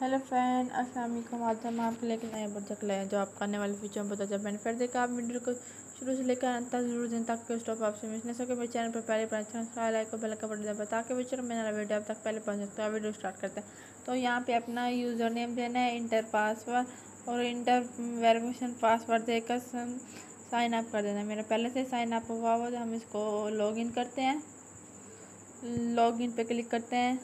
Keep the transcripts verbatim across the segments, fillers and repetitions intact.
Hello friend, अस्सलाम वालेकुम। आज हम आपके लेके नए प्रोजेक्ट लाए हैं जो आपको आने वाले फ्यूचर में पता चल मैंने फिर देखा। आप वीडियो को शुरू से लेकर अंत तक जरूर दें ताकि स्टॉप आपसे मिस न सके। मेरे चैनल पर पहले पर लाइक को बेल का बटन दबाएं ताकि फ्यूचर में मेरा वीडियो आप तक पहले पहुंच सकता है। वीडियो स्टार्ट करते हैं। तो यहाँ पे अपना यूज़र नेम देना है, इंटर पासवर्ड और इंटर वेरिफिकेशन पासवर्ड देकर साइन अप कर देना है। मेरा पहले से साइन अप हुआ हुआ तो हम इसको लॉग इन करते हैं। लॉग इन पे क्लिक करते हैं।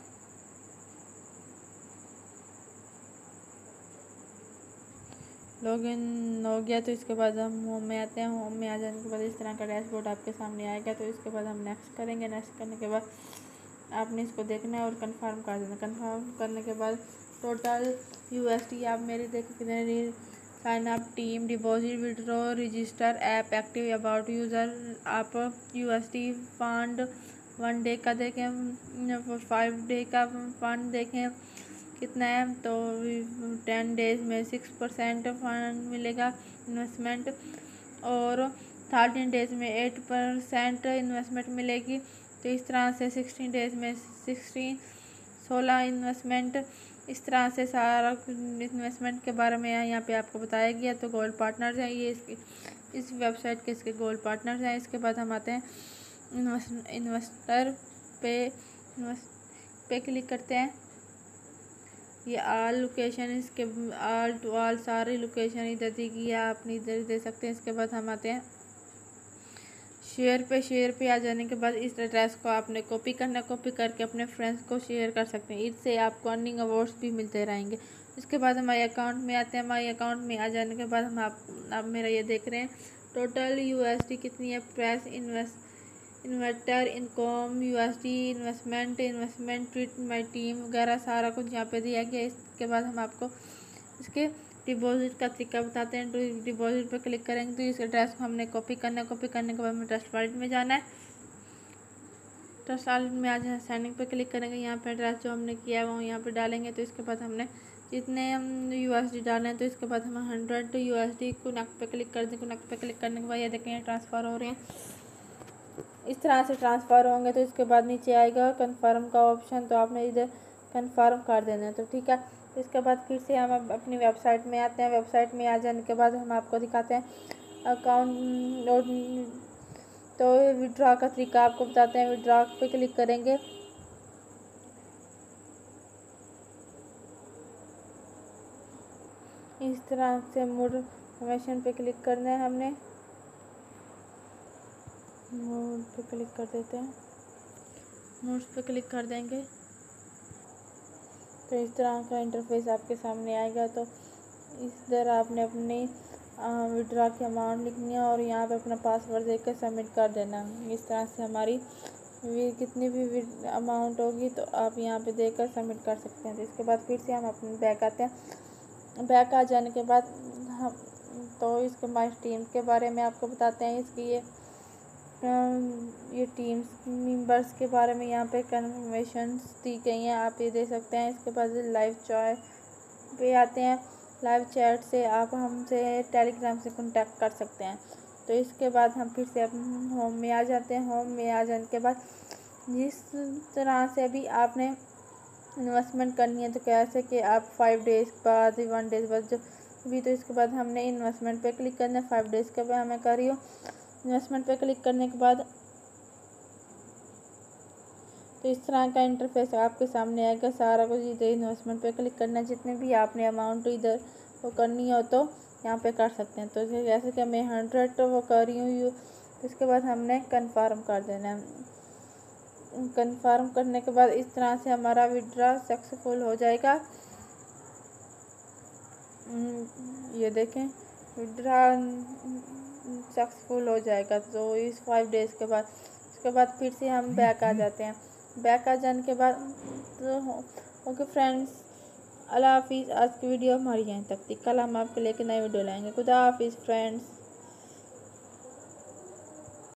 लॉग इन हो गया तो इसके बाद हम होम में आते हैं। होम में आ जाने के बाद इस तरह का डैशबोर्ड आपके सामने आएगा। तो इसके बाद हम नेक्स्ट करेंगे। नेक्स्ट करने के बाद आपने इसको देखना है और कंफर्म कर देना। कंफर्म करने के बाद टोटल यूएसडी आप मेरे देखो कितने sign up, team, deposit, withdraw, register, app active, about user. आप यूएसडी फंड वन डे का देखें, फाइव डे का फंड देखें कितना है। तो टेन डेज में सिक्स परसेंट फंड मिलेगा इन्वेस्टमेंट और थर्टीन डेज में एट परसेंट इन्वेस्टमेंट मिलेगी। तो इस तरह से सिक्सटीन डेज में सिक्सटीन सोलह इन्वेस्टमेंट, इस तरह से सारा इन्वेस्टमेंट के बारे में यहाँ पे आपको बताया गया। तो गोल्ड पार्टनर्स हैं ये इसके इस वेबसाइट के इसके गोल्ड पार्टनर्स हैं। इसके बाद हम आते हैं इन्वेस्ट इन्वेस्टर पे इन्वेस्ट पे क्लिक करते हैं। ये आल लोकेशन इसके आल टू आल सारी लोकेशन इधर दी गई है, आप इधर दे सकते हैं। इसके बाद हम आते हैं शेयर पे। शेयर पे आ जाने के बाद इस एड्रेस को आपने कॉपी करना, कॉपी करके अपने फ्रेंड्स को शेयर कर सकते हैं। इससे आपको अर्निंग अवार्ड्स भी मिलते रहेंगे। इसके बाद हमारे अकाउंट में आते हैं। हमारे अकाउंट में आ जाने के बाद हम आप आप मेरा ये देख रहे हैं टोटल यूएसडी कितनी है। Press invest investor income, USD investment, investment treat my team वगैरह सारा कुछ यहाँ पे दिया गया। इसके बाद हम आपको इसके डिपॉजिट का तरीका बताते हैं। तो डिपॉजिट पे क्लिक करेंगे तो इस एड्रेस को हमने कॉपी करना है। कॉपी करने के बाद हमें ट्रस्ट वॉलेट में जाना है। ट्रस्ट वॉलेट में आज साइनिंग पे क्लिक करेंगे। यहाँ पे एड्रेस जो हमने किया है वो यहाँ पे डालेंगे। तो इसके बाद हमने जितने हम यूएसडी डालें तो इसके बाद हम हंड्रेड यूएसडी कनेक्ट पे क्लिक कर दें। कनेक्ट पे क्लिक करने के बाद ये देखें ट्रांसफ़र हो रहे हैं। इस तरह से ट्रांसफ़र होंगे तो इसके बाद नीचे आएगा कन्फर्म का ऑप्शन, तो आपने इधर कन्फर्म कर देना है। तो ठीक है, इसके बाद फिर से हम अपनी वेबसाइट में आते हैं। वेबसाइट में आ जाने के बाद हम आपको दिखाते हैं अकाउंट और तो विड्रॉ का तरीका आपको बताते हैं। विड्रॉ पे क्लिक करेंगे। इस तरह से मोड इन्फॉर्मेशन पे क्लिक करना है हमने। मोड पे क्लिक कर देते हैं। मोड्स पे क्लिक कर देंगे तो इस तरह का इंटरफेस आपके सामने आएगा। तो इधर आपने अपनी विड्रॉ की अमाउंट लिखनी है और यहाँ पे अपना पासवर्ड देकर सबमिट कर देना। इस तरह से हमारी कितनी भी अमाउंट होगी तो आप यहाँ पे देकर सबमिट कर सकते हैं। तो इसके बाद फिर से हम अपने बैक आते हैं। बैक आ जाने के बाद हम तो इसके माई टीम के बारे में आपको बताते हैं। इसकी ये ये टीम्स मेंबर्स के बारे में यहाँ पे कन्फर्मेशन दी गई हैं, आप ये दे सकते हैं। इसके बाद लाइव चैट पे आते हैं। लाइव चैट से आप हमसे टेलीग्राम से कांटेक्ट कर सकते हैं। तो इसके बाद हम फिर से अपने होम में आ जाते हैं। होम में आ जाने के बाद जिस तरह से भी आपने इन्वेस्टमेंट करनी है तो कैसे कि आप फाइव डेज बाद वन डेज बाद जो भी, तो इसके बाद हमने इन्वेस्टमेंट पे क्लिक करना है। फाइव डेज़ के बाद हमें कर रही हूँ इन्वेस्टमेंट पे क्लिक करने के बाद तो इस तरह का इंटरफेस आपके सामने आएगा। सारा कुछ इधर इन्वेस्टमेंट पे क्लिक करना है। जितने भी आपने अमाउंट इधर वो करनी हो तो यहाँ पे कर सकते हैं। तो जैसे कि मैं हंड्रेड तो वो कर रही हूँ, इसके बाद हमने कंफर्म कर देना है। कंफर्म करने के बाद इस तरह से हमारा विड्रॉ सक्सेसफुल हो जाएगा। ये देखें विड्रॉ सक्सेसफुल हो जाएगा। तो इस फाइव डेज़ के बाद इसके बाद फिर से हम बैक आ जाते हैं। बैक आ जाने के बाद तो ओके फ्रेंड्स, अल्लाह हाफिज़। आज की वीडियो हमारी यहीं तक थी। कल हम आपके लेके नई वीडियो लाएंगे। खुदा हाफिज़ फ्रेंड्स।